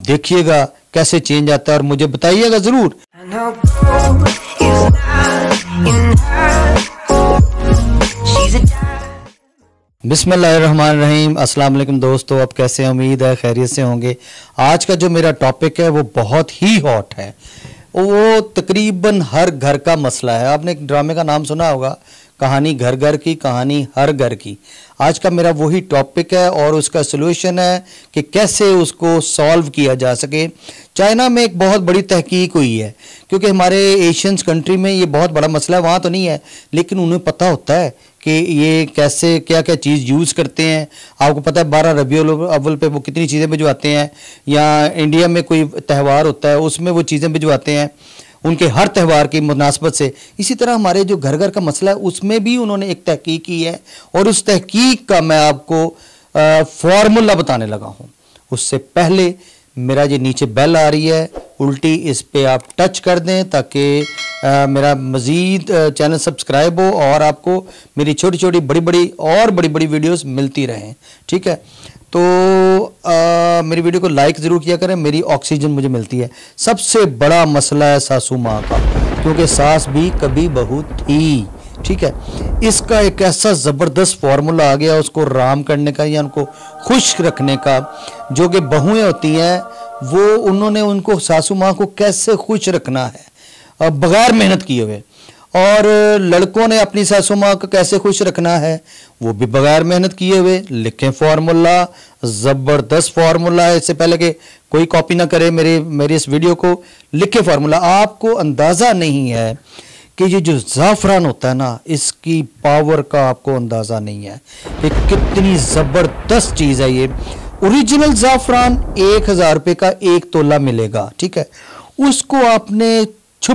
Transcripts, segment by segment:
देखिएगा कैसे चेंज आता है और मुझे बताइएगा जरूर। बिस्मिल्लाहिर्रहमानिर्रहीम। अस्सलाम वालेकुम दोस्तों, आप कैसे हैं? उम्मीद है खैरियत से होंगे। आज का जो मेरा टॉपिक है वो बहुत ही हॉट है। वो तकरीबन हर घर का मसला है। आपने एक ड्रामे का नाम सुना होगा, कहानी घर घर की, कहानी हर घर की। आज का मेरा वही टॉपिक है और उसका सलूशन है कि कैसे उसको सॉल्व किया जा सके। चाइना में एक बहुत बड़ी तहकीक हुई है, क्योंकि हमारे एशियंस कंट्री में ये बहुत बड़ा मसला है, वहाँ तो नहीं है, लेकिन उन्हें पता होता है कि ये कैसे क्या क्या चीज़ यूज़ करते हैं। आपको पता है 12 रबीउल अव्वल पे वो कितनी चीज़ें भिजवाते हैं, या इंडिया में कोई त्यौहार होता है उसमें वो चीज़ें भिजवाते हैं उनके हर त्यौहार की मुनासबत से। इसी तरह हमारे जो घर घर का मसला है उसमें भी उन्होंने एक तहकीक की है और उस तहकीक का मैं आपको फार्मूला बताने लगा हूँ। उससे पहले मेरा ये नीचे बेल आ रही है उल्टी, इस पे आप टच कर दें ताकि मेरा मज़ीद चैनल सब्सक्राइब हो और आपको मेरी छोटी छोटी बड़ी बड़ी वीडियोस मिलती रहें। ठीक है, तो मेरी वीडियो को लाइक ज़रूर किया करें, मेरी ऑक्सीजन मुझे मिलती है। सबसे बड़ा मसला है सासू माँ का, क्योंकि सास भी कभी बहू थी। ठीक है, इसका एक ऐसा ज़बरदस्त फार्मूला आ गया उसको राम करने का या उनको खुश रखने का। जो कि बहुएँ होती हैं वो उन्होंने उनको सासू माँ को कैसे खुश रखना है बग़ैर मेहनत किए हुए, और लड़कों ने अपनी सासू माँ को कैसे खुश रखना है वो भी बगैर मेहनत किए हुए। लिखें फार्मूला, ज़बरदस्त फार्मूला है। इससे पहले कि कोई कॉपी ना करे मेरी इस वीडियो को, लिखे फार्मूला। आपको अंदाज़ा नहीं है कि ये जो ज़ाफ़रान होता है ना, इसकी पावर का आपको अंदाज़ा नहीं है कि कितनी ज़बरदस्त चीज़ है ये। ओरिजिनल ज़ाफ़रान 1000 रुपये का 1 तोला मिलेगा। ठीक है, उसको आपने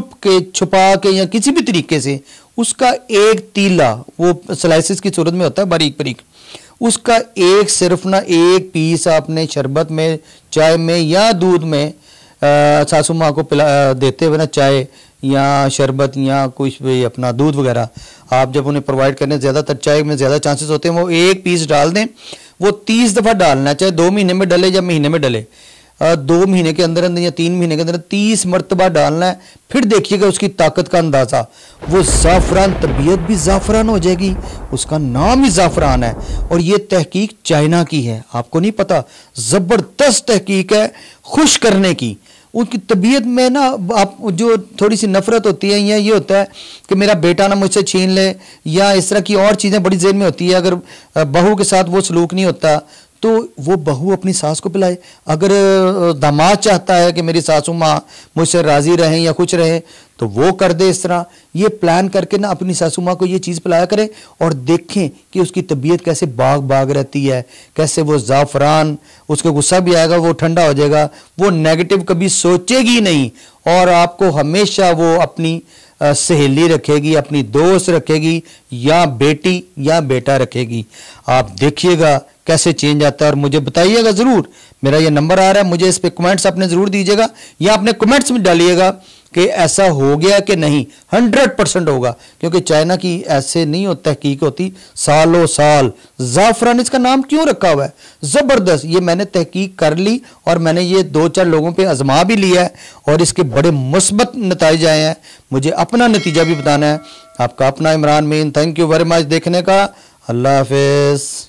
छुपा के या किसी भी तरीके से उसका एक तीला, वो स्लाइसिस की सूरत में होता है बारीक बारीक, उसका सिर्फ ना एक पीस आपने शरबत में, चाय में या दूध में सासू माँ को पिला देते हुए ना, चाय या शरबत या कुछ भी अपना दूध वगैरह आप जब उन्हें प्रोवाइड करें, ज़्यादातर चाय में ज़्यादा चांसेस होते हैं, वो एक पीस डाल दें। वो 30 दफ़ा डालना है, चाहे 2 महीने में डले या महीने में डले, 2 महीने के अंदर अंदर या 3 महीने के अंदर 30 मरतबा डालना है। फिर देखिएगा उसकी ताकत का अंदाज़ा। वो ज़ाफ़रान, तबीयत भी ज़ाफ़रान हो जाएगी, उसका नाम ही ज़ाफ़रान है। और ये तहकीक चाइना की है, आपको नहीं पता। ज़बरदस्त तहकीक है खुश करने की। उनकी तबीयत में ना आप जो थोड़ी सी नफरत होती है, या ये होता है कि मेरा बेटा ना मुझसे छीन ले, या इस तरह की और चीज़ें बड़ी ज़हन में होती है। अगर बहू के साथ वो सलूक नहीं होता तो वो बहू अपनी सास को पिलाए। अगर दामाद चाहता है कि मेरी सासू माँ मुझसे राज़ी रहें या खुश रहें तो वो कर दे इस तरह। ये प्लान करके ना अपनी सासू माँ को ये चीज़ पिलाया करें और देखें कि उसकी तबीयत कैसे बाग रहती है, कैसे वो ज़ाफ़रान, उसको गुस्सा भी आएगा, वो ठंडा हो जाएगा, वो नेगेटिव कभी सोचेगी नहीं, और आपको हमेशा वो अपनी सहेली रखेगी, अपनी दोस्त रखेगी, या बेटी या बेटा रखेगी। आप देखिएगा कैसे चेंज आता है और मुझे बताइएगा ज़रूर। मेरा ये नंबर आ रहा है, मुझे इस पे कमेंट्स आपने ज़रूर दीजिएगा, या अपने कमेंट्स में डालिएगा कि ऐसा हो गया कि नहीं। 100% होगा, क्योंकि चाइना की ऐसे नहीं होता, तहकीक होती सालों साल। ज़ाफ़रान इसका नाम क्यों रखा हुआ है, ज़बरदस्त। ये मैंने तहकीक कर ली और मैंने ये 2-4 लोगों पे आजमा भी लिया है और इसके बड़े मुस्बत नतीजे आए हैं। मुझे अपना नतीजा भी बताना है। आपका अपना Imran Meen. Thank you very much देखने का। अल्लाह हाफ़िज़।